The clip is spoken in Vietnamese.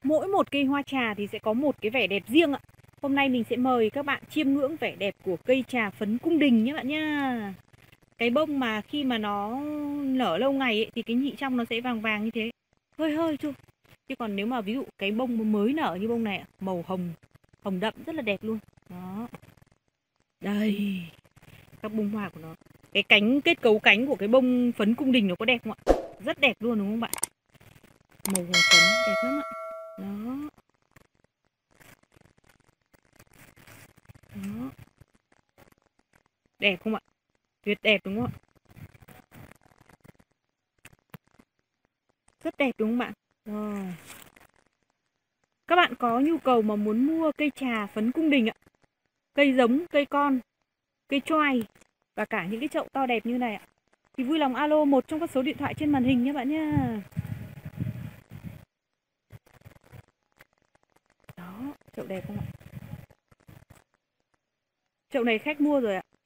Mỗi một cây hoa trà thì sẽ có một cái vẻ đẹp riêng ạ. Hôm nay mình sẽ mời các bạn chiêm ngưỡng vẻ đẹp của cây trà phấn cung đình nhé bạn nha. Cái bông mà khi mà nó nở lâu ngày ấy, thì cái nhị trong nó sẽ vàng vàng như thế, hơi hơi thôi. Chứ còn nếu mà ví dụ cái bông mới nở như bông này, màu hồng, hồng đậm rất là đẹp luôn. Đó. Đây, các bông hoa của nó. Cái cánh, kết cấu cánh của cái bông phấn cung đình nó có đẹp không ạ? Rất đẹp luôn đúng không bạn? Màu hồng phấn đẹp lắm ạ. Đó. Đó. Đẹp không ạ? Tuyệt đẹp đúng không ạ? Rất đẹp đúng không bạn? Wow. Các bạn có nhu cầu mà muốn mua cây trà phấn cung đình ạ, cây giống, cây con, cây choai và cả những cái chậu to đẹp như này ạ, thì vui lòng alo một trong các số điện thoại trên màn hình nhé bạn nha. Đó, chậu đẹp không ạ? Chậu này khách mua rồi ạ.